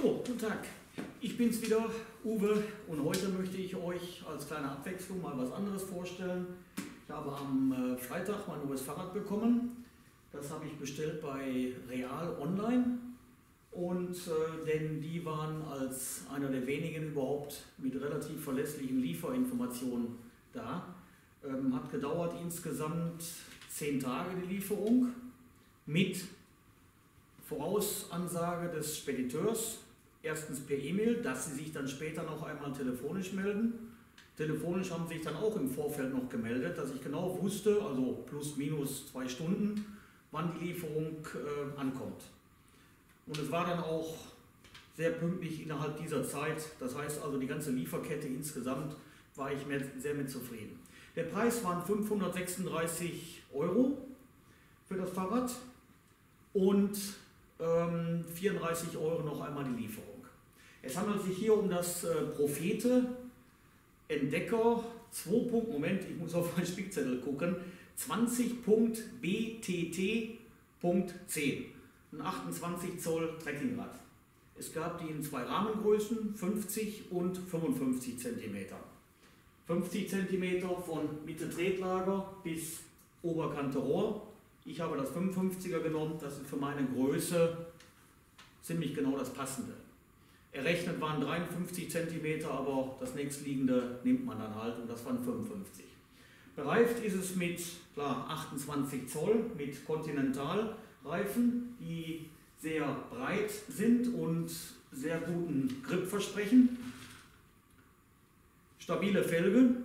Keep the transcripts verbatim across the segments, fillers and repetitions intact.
So, guten Tag. Ich bin's wieder, Uwe, und heute möchte ich euch als kleine Abwechslung mal was anderes vorstellen. Ich habe am Freitag mein neues Fahrrad bekommen. Das habe ich bestellt bei Real Online. Und äh, denn die waren als einer der wenigen überhaupt mit relativ verlässlichen Lieferinformationen da. Ähm, hat gedauert insgesamt zehn Tage die Lieferung mit Vorausansage des Spediteurs. Erstens per E-Mail, dass sie sich dann später noch einmal telefonisch melden. Telefonisch haben sie sich dann auch im Vorfeld noch gemeldet, dass ich genau wusste, also plus minus zwei Stunden, wann die Lieferung äh, ankommt. Und es war dann auch sehr pünktlich innerhalb dieser Zeit. Das heißt also, die ganze Lieferkette insgesamt war ich sehr mit zufrieden. Der Preis waren fünfhundertsechsunddreißig Euro für das Fahrrad und ähm, vierunddreißig Euro noch einmal die Lieferung. Es handelt sich hier um das äh, Profete Entdecker zwei. Moment, ich muss auf meinen Spickzettel gucken. zwanzig Punkt B T T Punkt zehn. Ein achtundzwanzig Zoll Trekkingrad. Es gab die in zwei Rahmengrößen, fünfzig und fünfundfünfzig Zentimeter. fünfzig Zentimeter von Mitte Tretlager bis Oberkante Rohr. Ich habe das fünfundfünfziger genommen, das ist für meine Größe ziemlich genau das Passende. Errechnet waren dreiundfünfzig Zentimeter, aber das nächstliegende nimmt man dann halt und das waren fünfundfünfzig. Bereift ist es mit klar, achtundzwanzig Zoll mit Continental-Reifen, die sehr breit sind und sehr guten Grip versprechen. Stabile Felge.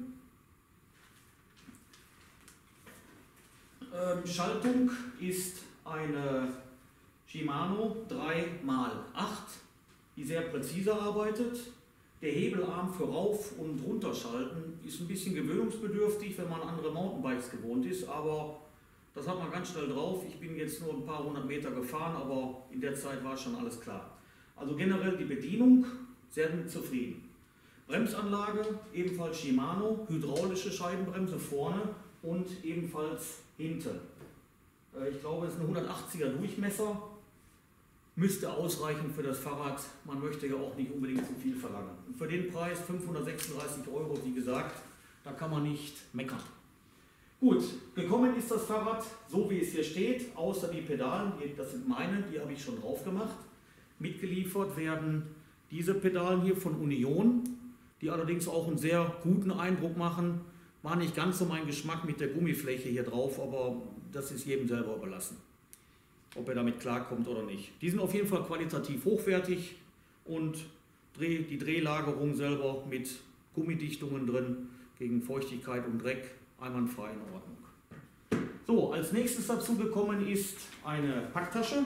Ähm, Schaltung ist eine Shimano drei mal acht, die sehr präzise arbeitet. Der Hebelarm für Rauf- und Runterschalten ist ein bisschen gewöhnungsbedürftig, wenn man andere Mountainbikes gewohnt ist, aber das hat man ganz schnell drauf. Ich bin jetzt nur ein paar hundert Meter gefahren, aber in der Zeit war schon alles klar. Also generell die Bedienung, sehr mit zufrieden. Bremsanlage, ebenfalls Shimano, hydraulische Scheibenbremse vorne und ebenfalls hinten. Ich glaube, es ist ein hundertachtziger Durchmesser. Müsste ausreichen für das Fahrrad. Man möchte ja auch nicht unbedingt zu viel verlangen. Und für den Preis fünfhundertsechsunddreißig Euro, wie gesagt, da kann man nicht meckern. Gut, gekommen ist das Fahrrad, so wie es hier steht, außer die Pedalen, das sind meine, die habe ich schon drauf gemacht. Mitgeliefert werden diese Pedalen hier von Union, die allerdings auch einen sehr guten Eindruck machen. War nicht ganz so mein Geschmack mit der Gummifläche hier drauf, aber das ist jedem selber überlassen, ob er damit klarkommt oder nicht. Die sind auf jeden Fall qualitativ hochwertig und die Drehlagerung selber mit Gummidichtungen drin gegen Feuchtigkeit und Dreck einwandfrei in Ordnung. So, als nächstes dazu gekommen ist eine Packtasche.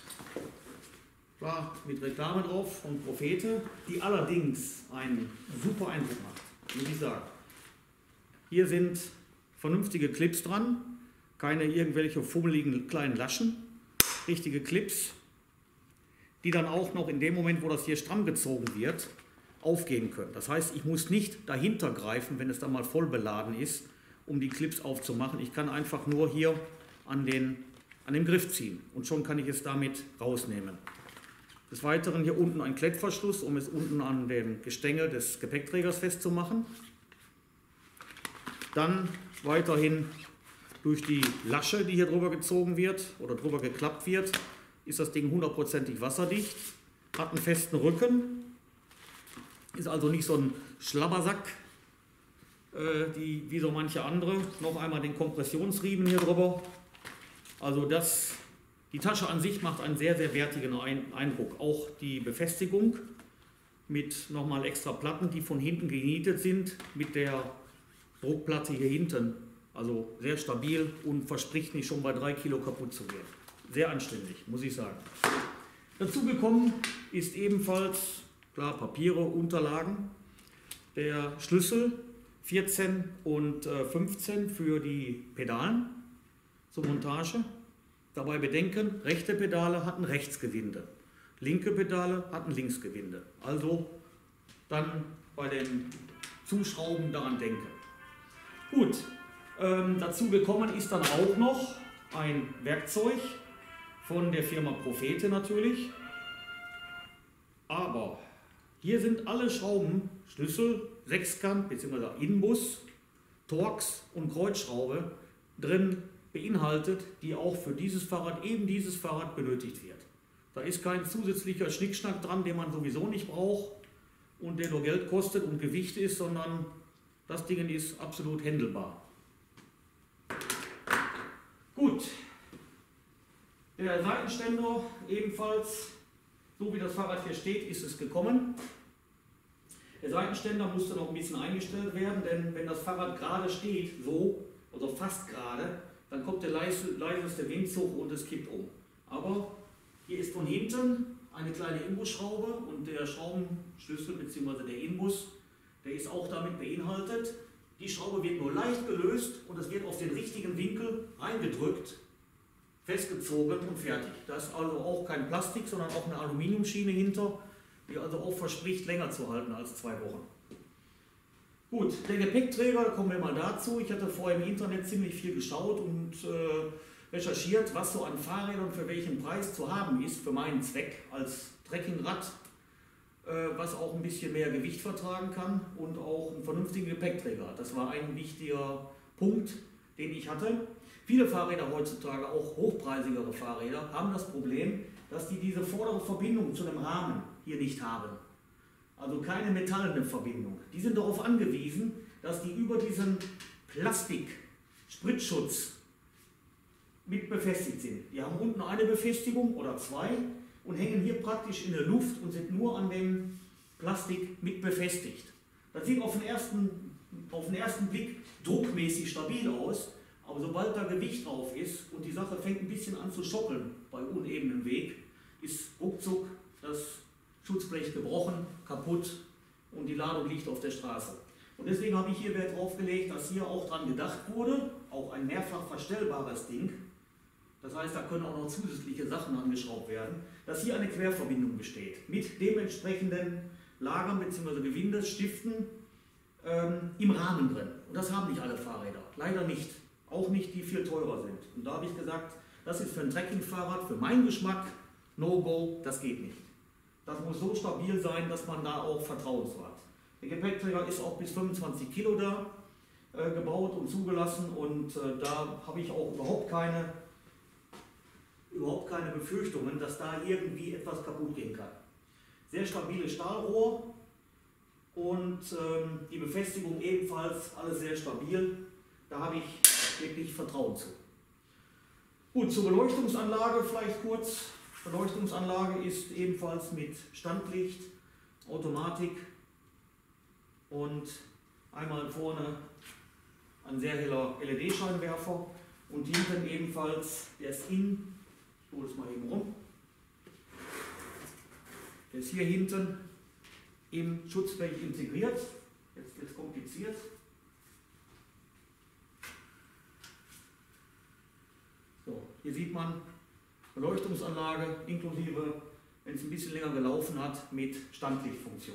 Klar, mit Reklame drauf von Profete, die allerdings einen super Eindruck macht, muss ich sagen. Hier sind vernünftige Clips dran, keine irgendwelche fummeligen kleinen Laschen, richtige Clips, die dann auch noch in dem Moment, wo das hier stramm gezogen wird, aufgehen können. Das heißt, ich muss nicht dahinter greifen, wenn es dann mal voll beladen ist, um die Clips aufzumachen. Ich kann einfach nur hier an den, an den Griff ziehen und schon kann ich es damit rausnehmen. Des Weiteren hier unten ein Klettverschluss, um es unten an dem Gestänge des Gepäckträgers festzumachen. Dann weiterhin durch die Lasche, die hier drüber gezogen wird oder drüber geklappt wird, ist das Ding hundertprozentig wasserdicht, hat einen festen Rücken, ist also nicht so ein Schlabbersack, äh, die, wie so manche andere. Noch einmal den Kompressionsriemen hier drüber. Also das, die Tasche an sich macht einen sehr, sehr wertigen Eindruck. Auch die Befestigung mit nochmal extra Platten, die von hinten genietet sind, mit der Druckplatte hier hinten, also sehr stabil und verspricht nicht schon bei drei Kilo kaputt zu gehen. Sehr anständig, muss ich sagen. Dazu gekommen ist ebenfalls, klar, Papiere, Unterlagen, der Schlüssel vierzehn und fünfzehn für die Pedalen zur Montage. Dabei bedenken, rechte Pedale hatten Rechtsgewinde, linke Pedale hatten Linksgewinde. Also dann bei dem Zuschrauben daran denken. Gut, ähm, dazu gekommen ist dann auch noch ein Werkzeug von der Firma Profete natürlich. Aber hier sind alle Schrauben, Schlüssel, Sechskant bzw. Inbus, Torx und Kreuzschraube drin beinhaltet, die auch für dieses Fahrrad, eben dieses Fahrrad benötigt wird. Da ist kein zusätzlicher Schnickschnack dran, den man sowieso nicht braucht und der nur Geld kostet und Gewicht ist, sondern das Ding ist absolut händelbar. Gut, der Seitenständer ebenfalls, so wie das Fahrrad hier steht, ist es gekommen. Der Seitenständer musste noch ein bisschen eingestellt werden, denn wenn das Fahrrad gerade steht, so, oder fast gerade, dann kommt der leise, leiseste Windzug und es kippt um. Aber hier ist von hinten eine kleine Imbusschraube und der Schraubenschlüssel bzw. der Inbus, der ist auch damit beinhaltet. Die Schraube wird nur leicht gelöst und es wird auf den richtigen Winkel eingedrückt, festgezogen und fertig. Da ist also auch kein Plastik, sondern auch eine Aluminiumschiene hinter, die also auch verspricht, länger zu halten als zwei Wochen. Gut, der Gepäckträger, kommen wir mal dazu. Ich hatte vorher im Internet ziemlich viel geschaut und äh, recherchiert, was so an Fahrrädern für welchen Preis zu haben ist, für meinen Zweck als Trekkingrad, äh, was auch ein bisschen mehr Gewicht vertragen kann und auch einen vernünftigen Gepäckträger hat. Das war ein wichtiger Punkt, den ich hatte. Viele Fahrräder heutzutage, auch hochpreisigere Fahrräder, haben das Problem, dass die diese vordere Verbindung zu dem Rahmen hier nicht haben. Also keine metallene Verbindung. Die sind darauf angewiesen, dass die über diesen Plastik-Spritzschutz mit befestigt sind. Die haben unten eine Befestigung oder zwei und hängen hier praktisch in der Luft und sind nur an dem Plastik mit befestigt. Das sieht auf den ersten, auf den ersten Blick druckmäßig stabil aus, aber sobald da Gewicht drauf ist und die Sache fängt ein bisschen an zu schoppeln bei unebenem Weg, ist ruckzuck das Schutzblech gebrochen, kaputt und die Ladung liegt auf der Straße. Und deswegen habe ich hier Wert drauf gelegt, dass hier auch dran gedacht wurde, auch ein mehrfach verstellbares Ding, das heißt, da können auch noch zusätzliche Sachen angeschraubt werden, dass hier eine Querverbindung besteht mit dementsprechenden Lagern bzw. Gewindesstiften ähm, im Rahmen drin. Und das haben nicht alle Fahrräder, leider nicht, auch nicht die viel teurer sind. Und da habe ich gesagt, das ist für ein Trekkingfahrrad, für meinen Geschmack, No-Go, das geht nicht. Das muss so stabil sein, dass man da auch Vertrauen zu hat. Der Gepäckträger ist auch bis fünfundzwanzig Kilo da äh, gebaut und zugelassen und äh, da habe ich auch überhaupt keine, überhaupt keine Befürchtungen, dass da irgendwie etwas kaputt gehen kann. Sehr stabiles Stahlrohr und ähm, die Befestigung ebenfalls, alles sehr stabil. Da habe ich wirklich Vertrauen zu. Gut, zur Beleuchtungsanlage vielleicht kurz. Beleuchtungsanlage ist ebenfalls mit Standlicht, Automatik und einmal vorne ein sehr heller L E D-Scheinwerfer und hinten ebenfalls der Skin, ich hole es mal eben rum, der ist hier hinten im Schutzblech integriert, jetzt wird es kompliziert. So, hier sieht man Beleuchtungsanlage inklusive, wenn es ein bisschen länger gelaufen hat, mit Standlichtfunktion.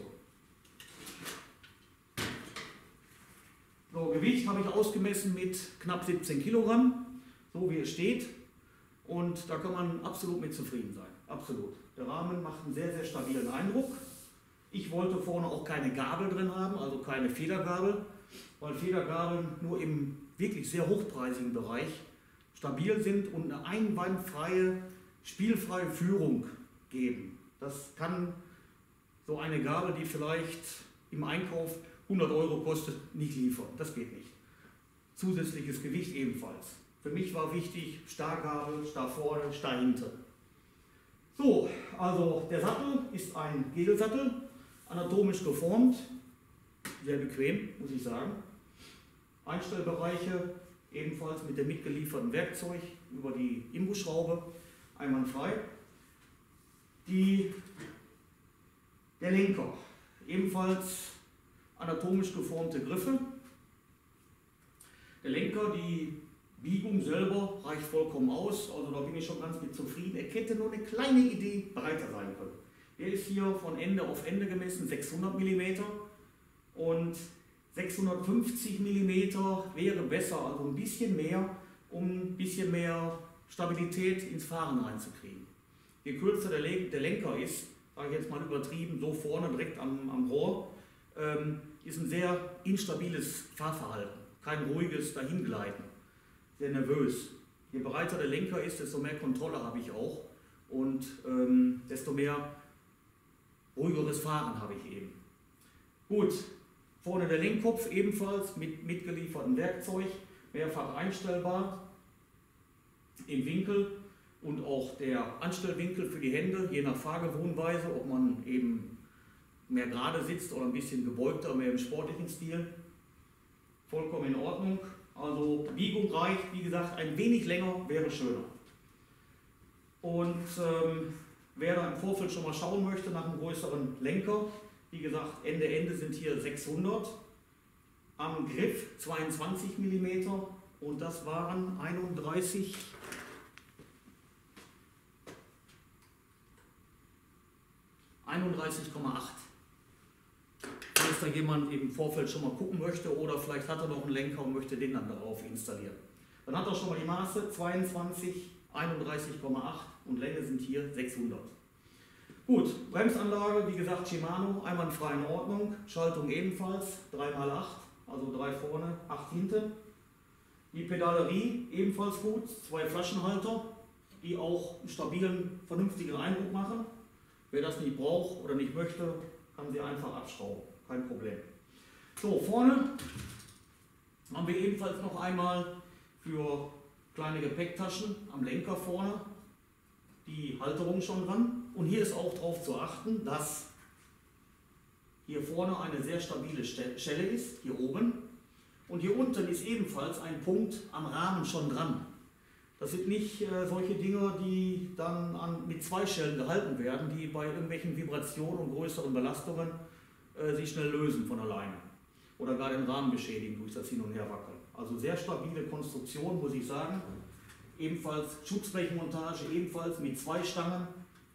So, Gewicht habe ich ausgemessen mit knapp siebzehn Kilogramm, so wie es steht. Und da kann man absolut mit zufrieden sein. Absolut. Der Rahmen macht einen sehr, sehr stabilen Eindruck. Ich wollte vorne auch keine Gabel drin haben, also keine Federgabel, weil Federgabeln nur im wirklich sehr hochpreisigen Bereich stabil sind und eine einwandfreie, spielfreie Führung geben. Das kann so eine Gabel, die vielleicht im Einkauf hundert Euro kostet, nicht liefern. Das geht nicht. Zusätzliches Gewicht ebenfalls. Für mich war wichtig, Starrgabel, starr vorne, starr hinten. So, also der Sattel ist ein Gelsattel, anatomisch geformt, sehr bequem, muss ich sagen. Einstellbereiche ebenfalls mit dem mitgelieferten Werkzeug über die Imbusschraube, einwandfrei. Die, der Lenker, ebenfalls anatomisch geformte Griffe. Der Lenker, die Biegung selber reicht vollkommen aus, also da bin ich schon ganz mit zufrieden. Er hätte nur eine kleine Idee breiter sein können. Der ist hier von Ende auf Ende gemessen, sechshundert Millimeter und sechshundertfünfzig Millimeter wäre besser, also ein bisschen mehr, um ein bisschen mehr Stabilität ins Fahren reinzukriegen. Je kürzer der Lenker ist, sage ich jetzt mal übertrieben, so vorne direkt am, am Rohr, ähm, ist ein sehr instabiles Fahrverhalten, kein ruhiges Dahingleiten, sehr nervös. Je breiter der Lenker ist, desto mehr Kontrolle habe ich auch und ähm, desto mehr ruhigeres Fahren habe ich eben. Gut, vorne der Lenkkopf ebenfalls mit mitgeliefertem Werkzeug, mehrfach einstellbar im Winkel und auch der Anstellwinkel für die Hände, je nach Fahrgewohnweise, ob man eben mehr gerade sitzt oder ein bisschen gebeugter, mehr im sportlichen Stil. Vollkommen in Ordnung. Also Biegung reicht, wie gesagt, ein wenig länger wäre schöner. Und ähm, wer da im Vorfeld schon mal schauen möchte nach einem größeren Lenker, wie gesagt, Ende Ende sind hier sechshundert, am Griff zweiundzwanzig Millimeter und das waren einunddreißig, einunddreißig Komma acht. Falls da jemand im Vorfeld schon mal gucken möchte oder vielleicht hat er noch einen Lenker und möchte den dann darauf installieren. Dann hat er schon mal die Maße zweiundzwanzig, einunddreißig Komma acht und Länge sind hier sechshundert. Gut, Bremsanlage, wie gesagt Shimano, einwandfrei in Ordnung, Schaltung ebenfalls, drei mal acht, also drei vorne, acht hinten. Die Pedalerie ebenfalls gut, zwei Flaschenhalter, die auch einen stabilen, vernünftigen Eindruck machen. Wer das nicht braucht oder nicht möchte, kann sie einfach abschrauben, kein Problem. So, vorne haben wir ebenfalls noch einmal für kleine Gepäcktaschen am Lenker vorne die Halterung schon dran. Und hier ist auch darauf zu achten, dass hier vorne eine sehr stabile Schelle ist, hier oben. Und hier unten ist ebenfalls ein Punkt am Rahmen schon dran. Das sind nicht äh, solche Dinge, die dann an, mit zwei Schellen gehalten werden, die bei irgendwelchen Vibrationen und größeren Belastungen äh, sich schnell lösen von alleine. Oder gar den Rahmen beschädigen durch das Hin- und Herwackeln. Also sehr stabile Konstruktion, muss ich sagen. Ebenfalls Schutzblechenmontage, ebenfalls mit zwei Stangen.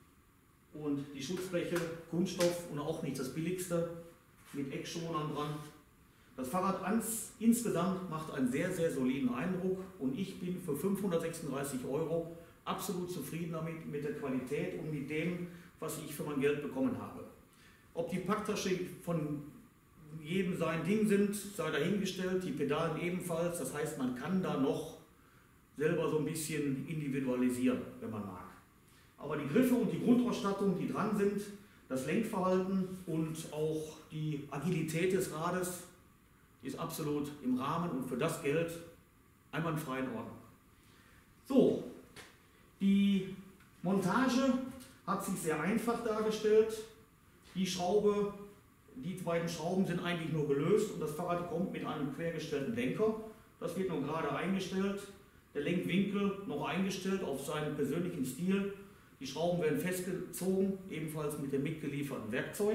Und die Schutzbleche, Kunststoff und auch nicht das billigste, mit Eckschonern dran. Das Fahrrad ans, insgesamt macht einen sehr, sehr soliden Eindruck und ich bin für fünfhundertsechsunddreißig Euro absolut zufrieden damit, mit der Qualität und mit dem, was ich für mein Geld bekommen habe. Ob die Packtasche von jedem sein Ding sind, sei dahingestellt, die Pedalen ebenfalls, das heißt, man kann da noch selber so ein bisschen individualisieren, wenn man mag. Aber die Griffe und die Grundausstattung, die dran sind, das Lenkverhalten und auch die Agilität des Rades, ist absolut im Rahmen und für das Geld einwandfrei in Ordnung. So, die Montage hat sich sehr einfach dargestellt. Die Schraube, die beiden Schrauben sind eigentlich nur gelöst und das Fahrrad kommt mit einem quergestellten Lenker. Das wird nun gerade eingestellt. Der Lenkwinkel noch eingestellt auf seinen persönlichen Stil. Die Schrauben werden festgezogen, ebenfalls mit dem mitgelieferten Werkzeug.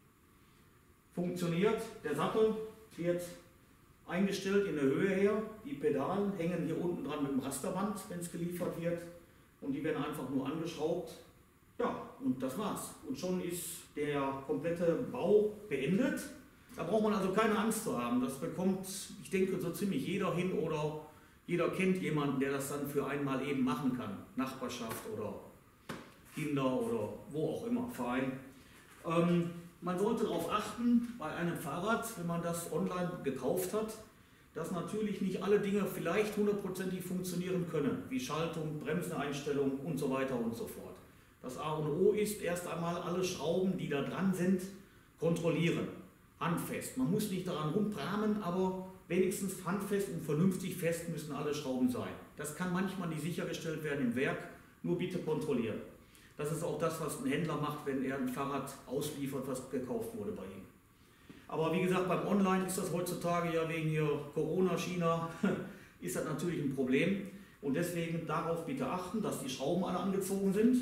Funktioniert. Der Sattel wird eingestellt in der Höhe her. Die Pedalen hängen hier unten dran mit dem Rasterband, wenn es geliefert wird. Und die werden einfach nur angeschraubt. Ja, und das war's. Und schon ist der komplette Bau beendet. Da braucht man also keine Angst zu haben. Das bekommt, ich denke, so ziemlich jeder hin oder jeder kennt jemanden, der das dann für einmal eben machen kann. Nachbarschaft oder Kinder oder wo auch immer, Verein. Ähm, man sollte darauf achten, bei einem Fahrrad, wenn man das online gekauft hat, dass natürlich nicht alle Dinge vielleicht hundertprozentig funktionieren können, wie Schaltung, Bremseneinstellung und so weiter und so fort. Das A und O ist erst einmal alle Schrauben, die da dran sind, kontrollieren. Handfest. Man muss nicht daran rumpramen, aber wenigstens handfest und vernünftig fest müssen alle Schrauben sein. Das kann manchmal nicht sichergestellt werden im Werk, nur bitte kontrollieren. Das ist auch das, was ein Händler macht, wenn er ein Fahrrad ausliefert, was gekauft wurde bei ihm. Aber wie gesagt, beim Online ist das heutzutage ja wegen hier Corona, China, ist das natürlich ein Problem. Und deswegen darauf bitte achten, dass die Schrauben alle angezogen sind.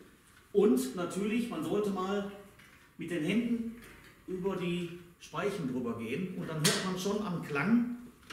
Und natürlich, man sollte mal mit den Händen über die Speichen drüber gehen und dann hört man schon am Klang,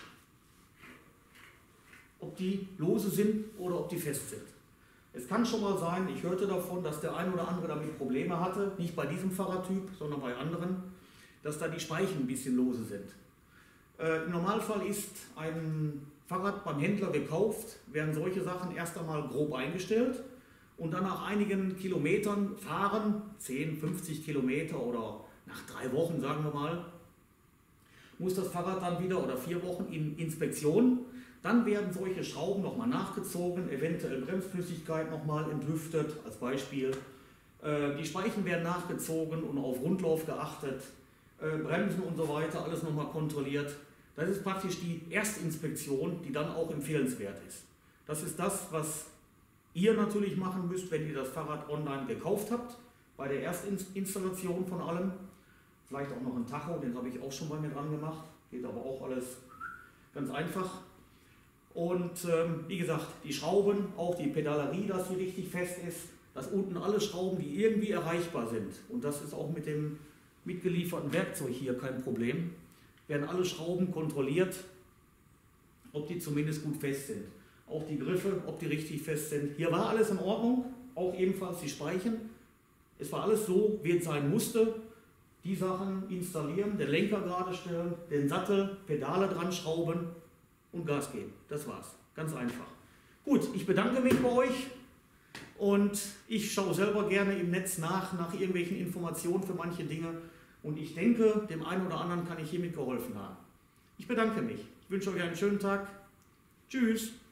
ob die lose sind oder ob die fest sind. Es kann schon mal sein, ich hörte davon, dass der ein oder andere damit Probleme hatte, nicht bei diesem Fahrradtyp, sondern bei anderen, dass da die Speichen ein bisschen lose sind. Äh, Im Normalfall ist ein Fahrrad beim Händler gekauft, werden solche Sachen erst einmal grob eingestellt Und dann nach einigen Kilometern fahren, zehn, fünfzig Kilometer oder nach drei Wochen sagen wir mal, muss das Fahrrad dann wieder oder vier Wochen in Inspektion. Dann werden solche Schrauben nochmal nachgezogen, eventuell Bremsflüssigkeit nochmal entlüftet als Beispiel. Die Speichen werden nachgezogen und auf Rundlauf geachtet, Bremsen und so weiter, alles nochmal kontrolliert. Das ist praktisch die Erstinspektion, die dann auch empfehlenswert ist. Das ist das, was ihr natürlich machen müsst, wenn ihr das Fahrrad online gekauft habt, bei der Erstinstallation von allem. Vielleicht auch noch ein Tacho, den habe ich auch schon bei mir dran gemacht, geht aber auch alles ganz einfach. Und ähm, wie gesagt, die Schrauben, auch die Pedalerie, dass sie richtig fest ist, dass unten alle Schrauben, die irgendwie erreichbar sind, und das ist auch mit dem mitgelieferten Werkzeug hier kein Problem, werden alle Schrauben kontrolliert, ob die zumindest gut fest sind. Auch die Griffe, ob die richtig fest sind. Hier war alles in Ordnung, auch ebenfalls die Speichen. Es war alles so, wie es sein musste. Die Sachen installieren, den Lenker gerade stellen, den Sattel, Pedale dran schrauben und Gas geben. Das war's. Ganz einfach. Gut, ich bedanke mich bei euch und ich schaue selber gerne im Netz nach, nach irgendwelchen Informationen für manche Dinge. Und ich denke, dem einen oder anderen kann ich hiermit geholfen haben. Ich bedanke mich. Ich wünsche euch einen schönen Tag. Tschüss.